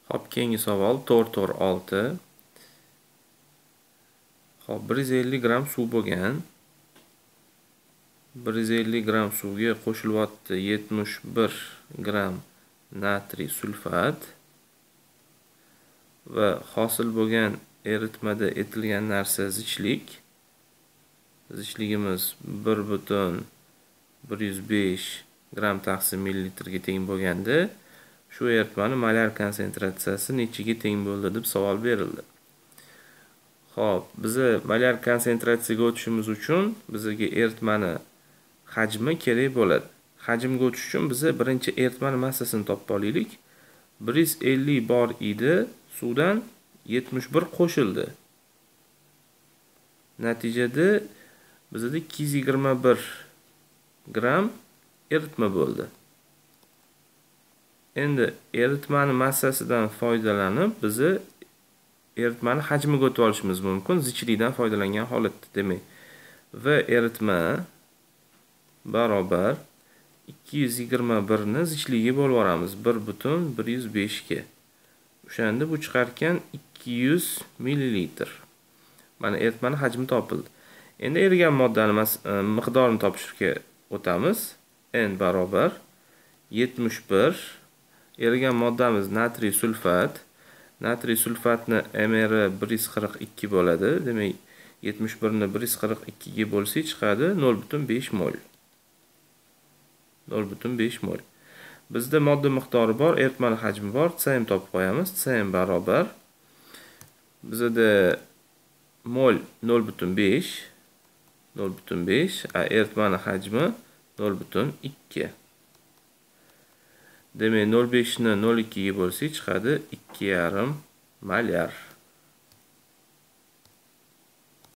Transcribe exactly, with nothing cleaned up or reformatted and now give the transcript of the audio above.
Hop, keyingi savol to'rt to'rt olti. Hop, bir yuz ellik gram suv bo'lgan. bir yuz ellik gram suvga qo'shilyapti yetmish bir gram natriy sulfat va hosil bo'lgan eritmada etilgan narsa zichlik. Zichligimiz bir butun bir yuz besh gram taqsim millilitrga teng bo'lganda, shu eritmani molar konsentratsiyasi nechiga teng bo'ldi deb savol berildi. Xo'p, biza molar konsentratsiyaga o'tishimiz uchun bizga eritmani hajmi kerak bo'ladi. Hajmga o'tish uchun biza birinchi eritmani massasini topib olaylik. bir yuz ellik bor edi, suvdan yetmish bir qo'shildi. Natijada bizda ikki yuz yigirma bir gram eritma bo'ldi. Endi eritmani massasidan foydalanib, biza eritmani hajmiga o'tib olishimiz mumkin, zichlikdan foydalangan holatda, demak. Va eritma barobar ikki yuz yigirma bir ni zichligiga bo'lib olamiz, bir butun bir yuz besh ga. O'shanda bu chiqarkan ikki yuz millilitr. Mana eritmani hajmi topildi. Endi erigan moddaning miqdorini topishga o'tamiz. N barobar yetmish bir. Erigan moddamiz natriy sulfat. Natriy sulfatni M R bir yuz qirq ikki bo'ladi. Demak, yetmish bir ni bir yuz qirq ikki ga bo'lsak chiqadi nol butun besh mol. nol butun besh mol. Bizda modda miqdori bor, eritmani hajmi bor. C M topib qo'yamiz. C M barobar bizda mol nol butun besh, nol butun besh, eritmani hajmi nol butun ikki. Demak, nol butun besh ni nol butun ikki ga bo'lsak chiqadi ikki yarim molar.